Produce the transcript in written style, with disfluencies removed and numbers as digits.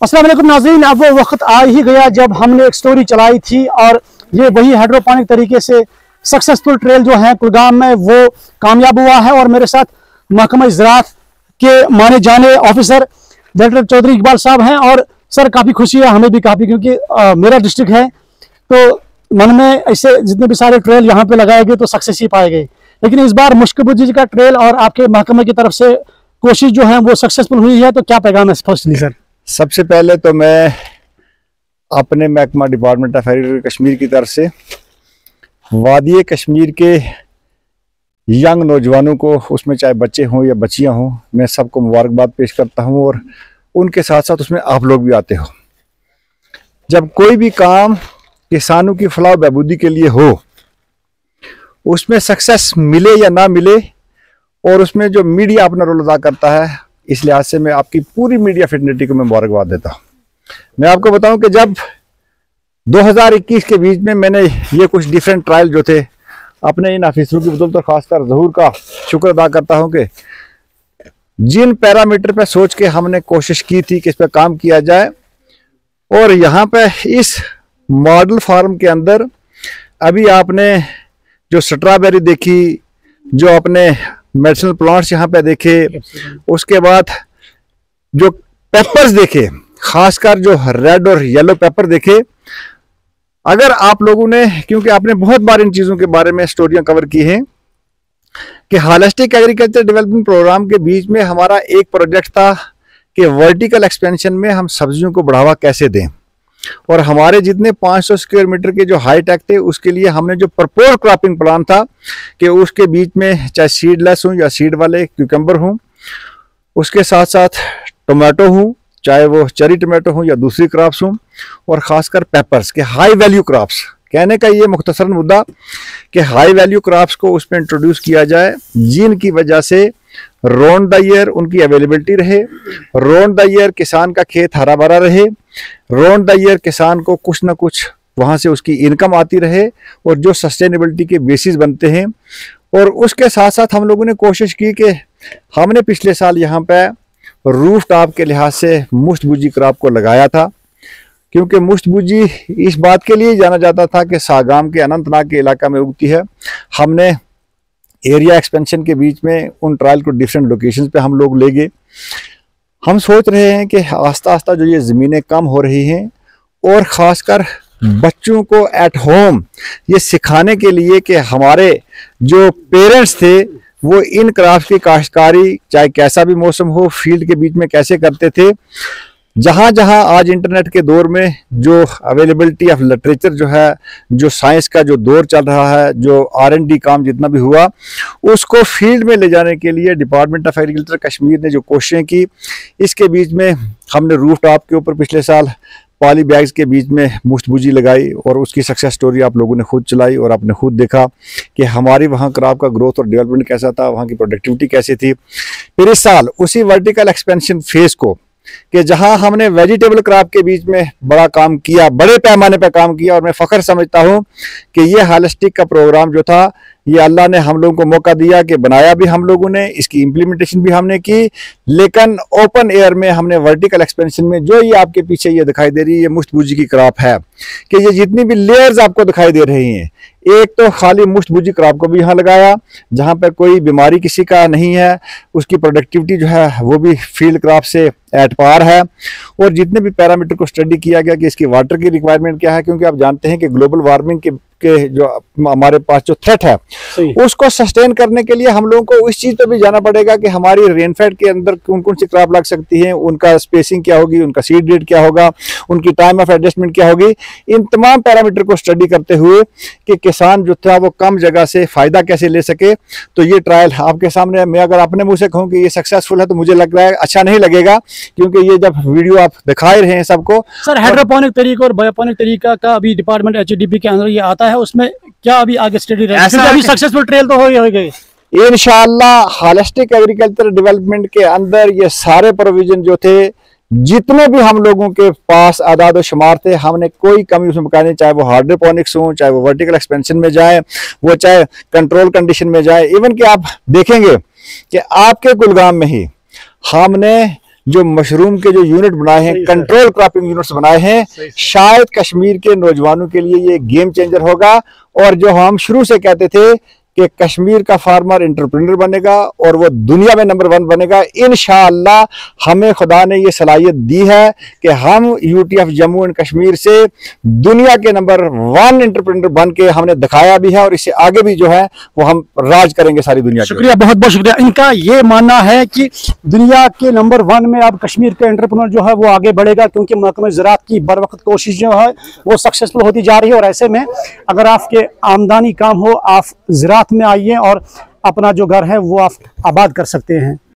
अस्सलाम वालेकुम नाज़रीन, अब वो वक्त आ ही गया जब हमने एक स्टोरी चलाई थी और ये वही हाइड्रोपोनिक तरीके से सक्सेसफुल ट्रेल जो है कुलगाम में वो कामयाब हुआ है। और मेरे साथ महकमा ज़राअत के माने जाने ऑफिसर डायरेक्टर चौधरी इकबाल साहब हैं। और सर काफ़ी खुशी है हमें भी काफ़ी, क्योंकि मेरा डिस्ट्रिक्ट है तो मन में ऐसे जितने भी सारे ट्रेल यहाँ पे लगाए गए तो सक्सेस ही पाए गए, लेकिन इस बार मुश्किल का ट्रेल और आपके महकमे की तरफ से कोशिश जो है वो सक्सेसफुल हुई है, तो क्या पैगाम है फर्स्टली सर? सबसे पहले तो मैं अपने महकमा डिपार्टमेंट ऑफ एग्रीकल्चर कश्मीर की तरफ से वादी कश्मीर के यंग नौजवानों को, उसमें चाहे बच्चे हों या बच्चियां हों, मैं सबको मुबारकबाद पेश करता हूं। और उनके साथ साथ उसमें आप लोग भी आते हो। जब कोई भी काम किसानों की फलाह बहबूदी के लिए हो, उसमें सक्सेस मिले या ना मिले, और उसमें जो मीडिया अपना रोल अदा करता है, इस लिहाज से मैं आपकी पूरी मीडिया फिटनेटी को मैं मुबारकबाद देता हूँ। मैं आपको बताऊं कि जब 2021 के बीच में मैंने ये कुछ डिफरेंट ट्रायल जो थे अपने इन ऑफिसरों की बदौलत, तो खासकर ज़हूर का शुक्र अदा करता हूं कि जिन पैरामीटर पे सोच के हमने कोशिश की थी कि इस पर काम किया जाए, और यहाँ पे इस मॉडल फार्म के अंदर अभी आपने जो स्ट्रॉबेरी देखी, जो अपने मेडिसिनल प्लांट्स यहाँ पे देखे, उसके बाद जो पेपर्स देखे, खासकर जो रेड और येलो पेपर देखे, अगर आप लोगों ने, क्योंकि आपने बहुत बार इन चीज़ों के बारे में स्टोरियां कवर की हैं कि होलिस्टिक एग्रीकल्चर डेवलपमेंट प्रोग्राम के बीच में हमारा एक प्रोजेक्ट था कि वर्टिकल एक्सपेंशन में हम सब्जियों को बढ़ावा कैसे दें, और हमारे जितने 500 स्क्वायर मीटर के जो हाई टेक थे उसके लिए हमने जो प्रपोज क्रॉपिंग प्लान था कि उसके बीच में चाहे सीडलेस हों या सीड वाले क्यूकम्बर हों, उसके साथ साथ टोमेटो हों, चाहे वो चेरी टोमेटो हों या दूसरी क्रॉप्स हों, और ख़ासकर पेपर्स के हाई वैल्यू क्रॉप्स। कहने का ये मुख्तसरन मुद्दा कि हाई वैल्यू क्रॉप्स को उसमें इंट्रोड्यूस किया जाए, जिनकी वजह से राउंड द ईयर उनकी अवेलेबिलिटी रहे, राउंड द ईयर किसान का खेत हरा भरा रहे, राउंड द ईयर किसान को कुछ ना कुछ वहाँ से उसकी इनकम आती रहे, और जो सस्टेनेबिलिटी के बेसिस बनते हैं। और उसके साथ साथ हम लोगों ने कोशिश की कि हमने पिछले साल यहाँ पे रूफ टॉप के लिहाज से मुश्तबूजी क्रॉप को लगाया था, क्योंकि मुश्तबूजी इस बात के लिए जाना जाता था कि सागाम के अनंतनाग के इलाका में उगती है। हमने एरिया एक्सपेंशन के बीच में उन ट्रायल को डिफरेंट लोकेशंस पे हम लोग ले गए। हम सोच रहे हैं कि आस्ता आस्ता जो ये ज़मीनें कम हो रही हैं, और ख़ासकर बच्चों को एट होम ये सिखाने के लिए कि हमारे जो पेरेंट्स थे वो इन क्राफ्ट की काश्तकारी चाहे कैसा भी मौसम हो फील्ड के बीच में कैसे करते थे। जहाँ जहाँ आज इंटरनेट के दौर में जो अवेलेबिलिटी ऑफ लिटरेचर जो है, जो साइंस का जो दौर चल रहा है, जो R&D काम जितना भी हुआ, उसको फील्ड में ले जाने के लिए डिपार्टमेंट ऑफ एग्रीकल्चर कश्मीर ने जो कोशिशें की, इसके बीच में हमने रूफ टॉप के ऊपर पिछले साल पॉली बैग्स के बीच में मुश्तबूजी लगाई, और उसकी सक्सेस स्टोरी आप लोगों ने खुद चलाई और आपने खुद देखा कि हमारी वहाँ क्रॉप का ग्रोथ और डेवलपमेंट कैसा था, वहाँ की प्रोडक्टिविटी कैसी थी। फिर इस साल उसी वर्टिकल एक्सपेंशन फेज को कि जहां हमने वेजिटेबल क्रॉप के बीच में बड़ा काम किया, बड़े पैमाने पर काम किया, और मैं फ़ख्र समझता हूं कि ये होलिस्टिक का प्रोग्राम जो था, ये अल्लाह ने हम लोगों को मौका दिया कि बनाया भी हम लोगों ने, इसकी इम्प्लीमेंटेशन भी हमने की, लेकिन ओपन एयर में हमने वर्टिकल एक्सपेंशन में जो ये आपके पीछे ये दिखाई दे रही है, ये मुश्तबूजी की क्रॉप है कि ये जितनी भी लेयर्स आपको दिखाई दे रही हैं, एक तो खाली मुश्तबूजी क्रॉप को भी यहाँ लगाया जहाँ पर कोई बीमारी किसी का नहीं है, उसकी प्रोडक्टिविटी जो है वो भी फील्ड क्रॉप से एट पार है, और जितने भी पैरामीटर को स्टडी किया गया कि इसकी वाटर की रिक्वायरमेंट क्या है, क्योंकि आप जानते हैं कि ग्लोबल वार्मिंग के जो हमारे पास जो थ्रेट है उसको सस्टेन करने के लिए हम लोगों को इस चीज़ पे भी जाना पड़ेगा कि हमारी रेनफेड के अंदर कौन कौन सी क्रॉप लग सकती है, उनका स्पेसिंग क्या होगी, उनका सीड रेट क्या होगा, उनकी टाइम ऑफ एडजस्टमेंट क्या होगी। इन तमाम पैरामीटर को स्टडी करते हुए कि किसान जो था वो कम जगह से फ़ायदा कैसे ले सके, तो ये ट्रायल आपके सामने है। मैं अगर अपने मुँह से कहूँ कि ये सक्सेसफुल है तो मुझे लग रहा है अच्छा नहीं लगेगा, क्योंकि ये जब वीडियो आप दिखा रहे हैं सबको। सर हाइड्रोपोनिक तरीका और बायोपोनिक तरीका का अभी डिपार्टमेंट HDP के अंदर ये आता है, उसमें क्या अभी आगे स्टडी रहेगा? अभी सक्सेसफुल ट्रेल तो हो गए इंशाअल्लाह। होलिस्टिक एग्रीकल्चर डेवलपमेंट के अंदर ये सारे प्रोविजन जो थे, जितने भी हम लोगों के पास आदाद व शुमार थे, हमने कोई कमी उसमें बताई, चाहे वो हाइड्रोपोनिक्स हो, चाहे वो वर्टिकल एक्सपेंशन में जाए, वो चाहे कंट्रोल कंडीशन में जाए। इवन कि आप देखेंगे कि आपके कुलगाम में ही हमने जो मशरूम के जो यूनिट बनाए हैं, कंट्रोल क्रॉपिंग यूनिट्स बनाए हैं, शायद कश्मीर के नौजवानों के लिए ये गेम चेंजर होगा। और जो हम शुरू से कहते थे कि कश्मीर का फार्मर एंटरप्रेन्योर बनेगा और वो दुनिया में नंबर 1 बनेगा, इंशाअल्लाह हमें खुदा ने ये सलाहियत दी है कि हम यूटीएफ जम्मू एंड कश्मीर से दुनिया के नंबर 1 एंटरप्रेन्योर बन के हमने दिखाया भी है और इससे आगे भी जो है वो हम राज करेंगे सारी दुनिया। शुक्रिया, बहुत बहुत शुक्रिया। इनका ये मानना है कि दुनिया के नंबर 1 में अब कश्मीर के एंटरप्रेन्योर जो है वो आगे बढ़ेगा, क्योंकि महकमा ज़राअत की बर वक्त कोशिश जो है वो सक्सेसफुल होती जा रही है। और ऐसे में अगर आपके आमदनी काम हो, आप ज़राअत में आइए और अपना जो घर है वो आप आबाद कर सकते हैं।